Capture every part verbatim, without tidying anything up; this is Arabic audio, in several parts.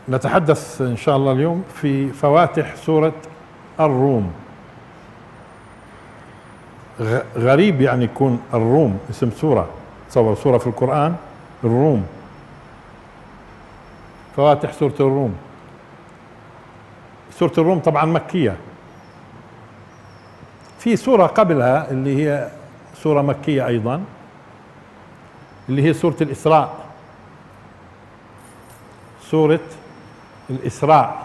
نتحدث إن شاء الله اليوم في فواتح سورة الروم. غريب يعني يكون الروم اسم سورة، تصور سورة في القرآن الروم، فواتح سورة الروم. سورة الروم طبعا مكية، في سورة قبلها اللي هي سورة مكية أيضا اللي هي سورة الإسراء، سورة الإسراء،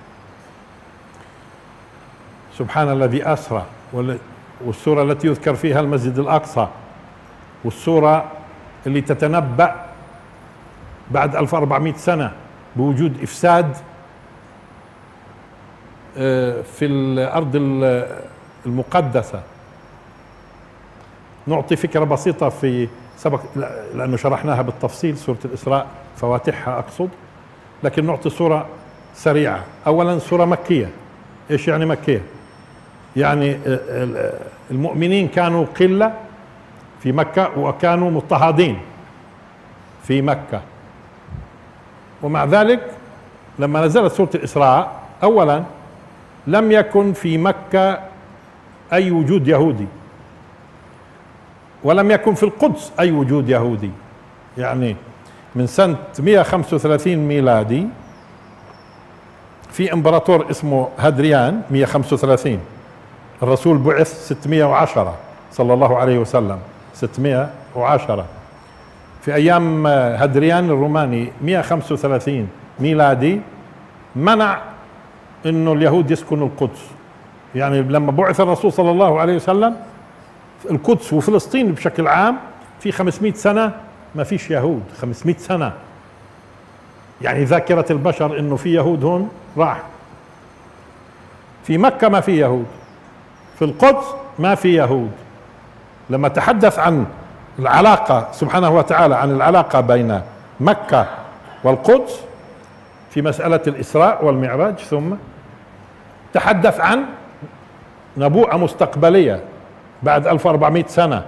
سبحان الذي أسرى، والسورة التي يذكر فيها المسجد الأقصى، والسورة اللي تتنبأ بعد ألف وأربعمائة سنة بوجود إفساد في الأرض المقدسة. نعطي فكرة بسيطة في سبق لأنه شرحناها بالتفصيل سورة الإسراء فواتحها أقصد، لكن نعطي صورة سريعة. أولا سورة مكية. إيش يعني مكية؟ يعني المؤمنين كانوا قلة في مكة وكانوا مضطهدين في مكة، ومع ذلك لما نزلت سورة الإسراء أولا لم يكن في مكة أي وجود يهودي، ولم يكن في القدس أي وجود يهودي. يعني من سنة مئة وخمسة وثلاثين ميلادي في امبراطور اسمه هادريان مئة وخمسة وثلاثين، الرسول بعث ستمئة وعشرة صلى الله عليه وسلم، ستمئة وعشرة في أيام هادريان الروماني مئة وخمسة وثلاثين ميلادي منع إنه اليهود يسكنوا القدس. يعني لما بعث الرسول صلى الله عليه وسلم القدس وفلسطين بشكل عام في خمسمائة سنة ما فيش يهود، خمسمائة سنة. يعني ذاكرة البشر إنه في يهود هون راح. في مكة ما في يهود، في القدس ما في يهود. لما تحدث عن العلاقة سبحانه وتعالى عن العلاقة بين مكة والقدس في مسألة الإسراء والمعراج، ثم تحدث عن نبوءة مستقبلية بعد ألف وأربعمائة سنة.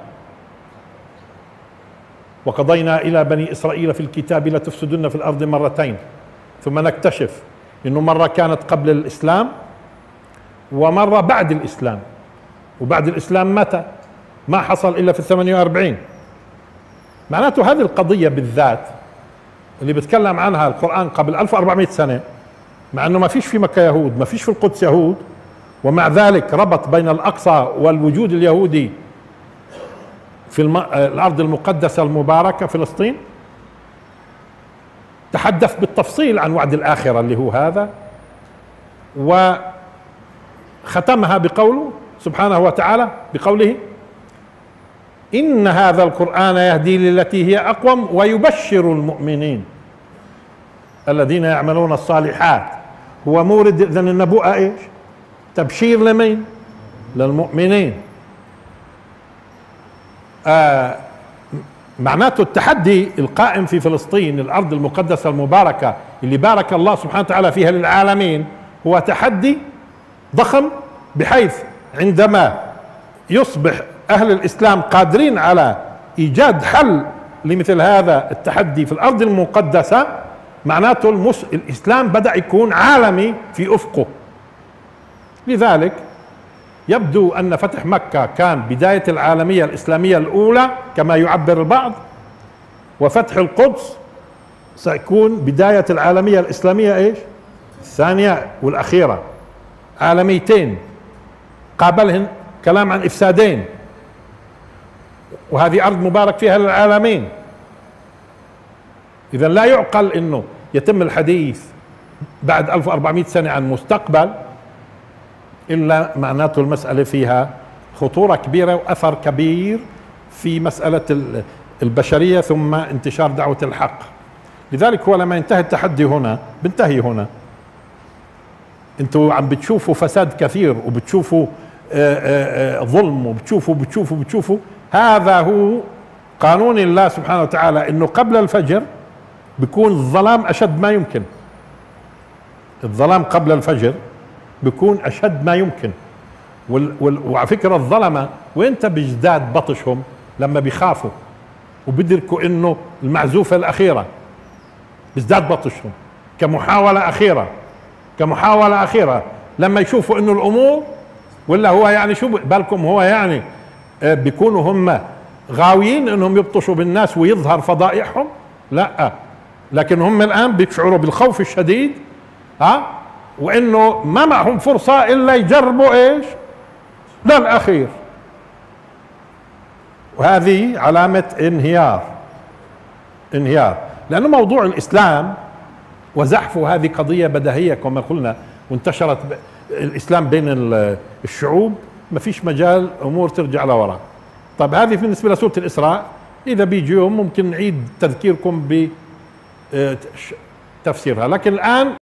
وقضينا إلى بني إسرائيل في الكتاب لتفسدن في الأرض مرتين، ثم نكتشف إنه مرة كانت قبل الإسلام ومرة بعد الإسلام، وبعد الإسلام متى؟ ما حصل إلا في الثمانية وأربعين. معناته هذه القضية بالذات اللي بتكلم عنها القرآن قبل ألف وأربعمائة سنة، مع أنه ما فيش في مكة يهود، ما فيش في القدس يهود، ومع ذلك ربط بين الأقصى والوجود اليهودي في الم... الأرض المقدسة المباركة فلسطين. تحدث بالتفصيل عن وعد الآخرة اللي هو هذا، وختمها بقوله سبحانه وتعالى بقوله إن هذا القرآن يهدي للتي هي أقوم ويبشر المؤمنين الذين يعملون الصالحات. هو مورد إذن النبوءة إيش؟ تبشير لمين؟ للمؤمنين. آه معناته التحدي القائم في فلسطين الأرض المقدسة المباركة اللي بارك الله سبحانه وتعالى فيها للعالمين هو تحدي ضخم، بحيث عندما يصبح أهل الإسلام قادرين على إيجاد حل لمثل هذا التحدي في الأرض المقدسة، معناته المس... الإسلام بدأ يكون عالمي في أفقه. لذلك يبدو أن فتح مكة كان بداية العالمية الإسلامية الأولى كما يعبر البعض، وفتح القدس سيكون بداية العالمية الإسلامية إيش؟ الثانية والأخيرة، عالميتين قابلهن كلام عن إفسادين، وهذه أرض مبارك فيها للعالمين. إذا لا يعقل أنه يتم الحديث بعد ألف وأربعمائة سنة عن مستقبل إلا معناته المسألة فيها خطورة كبيرة وأثر كبير في مسألة البشرية ثم انتشار دعوة الحق. لذلك هو لما ينتهي التحدي هنا بنتهي هنا. انتوا عم بتشوفوا فساد كثير، وبتشوفوا آآ آآ ظلم، وبتشوفوا بتشوفوا بتشوفوا هذا هو قانون الله سبحانه وتعالى، انه قبل الفجر بيكون الظلام اشد ما يمكن. الظلام قبل الفجر بيكون اشد ما يمكن. وعلى فكرة الظلمة وانت بيزداد بطشهم لما بيخافوا وبيدركوا انه المعزوفة الاخيرة بيزداد بطشهم. كمحاولة أخيرة، كمحاولة أخيرة لما يشوفوا إنه الأمور، ولا هو يعني شو بالكم هو يعني بيكونوا هم غاويين إنهم يبطشوا بالناس ويظهر فضائحهم؟ لا، لكن هم الآن بيشعروا بالخوف الشديد، ها، وإنه ما معهم فرصة إلا يجربوا إيش للأخير، وهذه علامة انهيار، انهيار. لأنه موضوع الإسلام وزحفه هذه قضية بديهية كما قلنا، وانتشرت الإسلام بين الشعوب، ما فيش مجال أمور ترجع لوراء. طب هذه بالنسبة لسورة الإسراء، إذا بيجي يوم ممكن نعيد تذكيركم بتفسيرها، لكن الآن